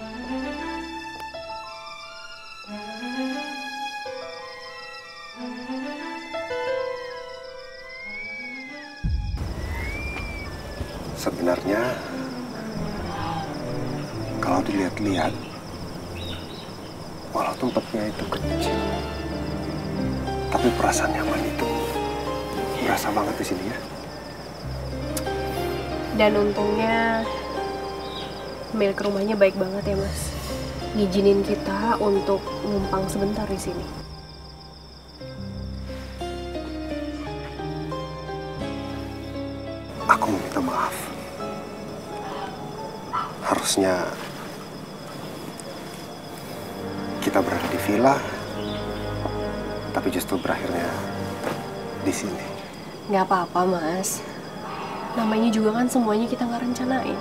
Sebenarnya, kalau dilihat-lihat, walau tempatnya itu kecil, tapi perasaan nyaman itu berasa banget di sini ya. Dan untungnya milik rumahnya baik banget ya Mas. Ngizinin kita untuk numpang sebentar di sini. Aku meminta maaf. Harusnya kita berada di villa, tapi justru berakhirnya di sini. Nggak apa-apa Mas. Namanya juga kan semuanya kita nggak rencanain.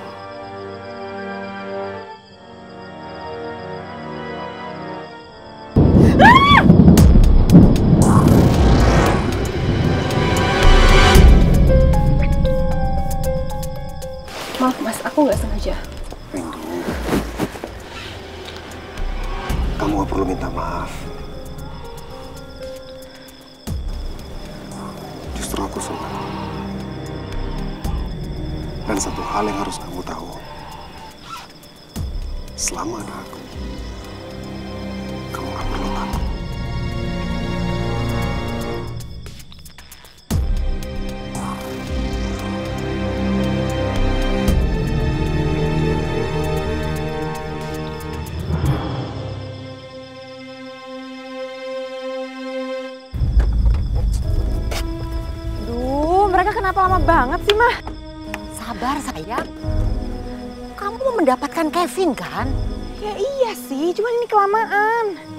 Maaf Mas, aku nggak sengaja. Rindu, kamu gak perlu minta maaf. Justru aku senang. Dan satu hal yang harus kamu tahu, selama ada aku, kamu gak perlu takut. Duh, mereka kenapa lama banget sih, Mah? Sabar, sayang. Kamu mau mendapatkan Kevin, kan? Ya iya sih, cuman ini kelamaan.